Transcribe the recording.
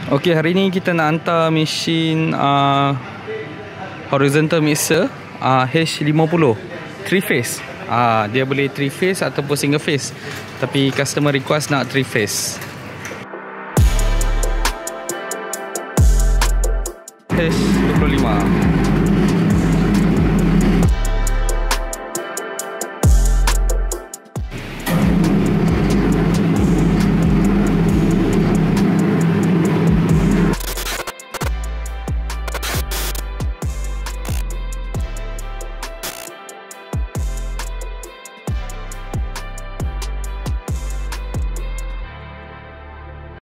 Okey, hari ni kita nak hantar mesin horizontal mixer H50 3 phase. Dia boleh 3 phase ataupun single phase, tapi customer request nak 3 phase. H25